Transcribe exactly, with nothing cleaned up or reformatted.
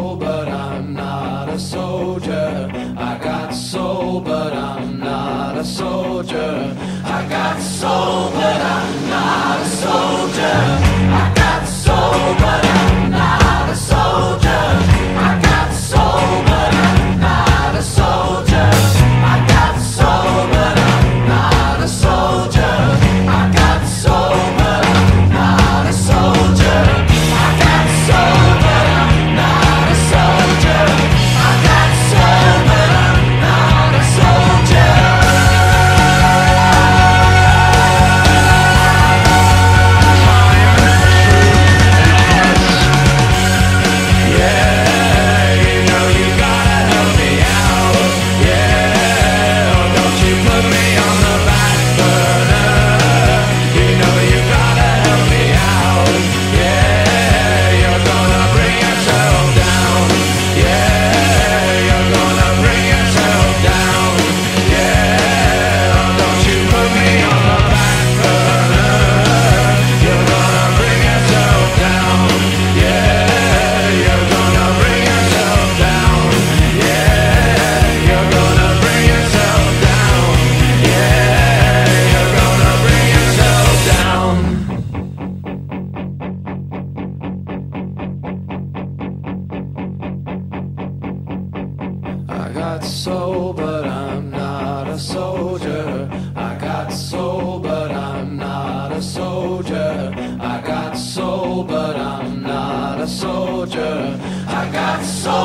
soul, but I'm not a soldier. I got soul, but I'm not a soldier. I got soul, but I'm not a soldier. I got soul, but I'm not a soldier. I got soul, but I'm not a soldier. I got soul, but I'm not a soldier. I got soul, but I'm not a soldier. I got soul, but I'm not a soldier. I got soul, but I'm not a soldier. Yeah, you know you gotta help me out. Yeah, oh, don't you put me on the back burner. You know you gotta help me out. Yeah, you're gonna bring yourself down. Yeah, you're gonna bring yourself down. Yeah, oh, don't you put me on the back burner. You're gonna bring yourself down. Yeah, you're gonna bring yourself down. Yeah, you're gonna bring yourself down. Yeah, you're gonna bring yourself down. I got soul, but I'm not a soldier. I got soul, but I'm not a soldier. I got soul, but I'm not a soldier. I got soul.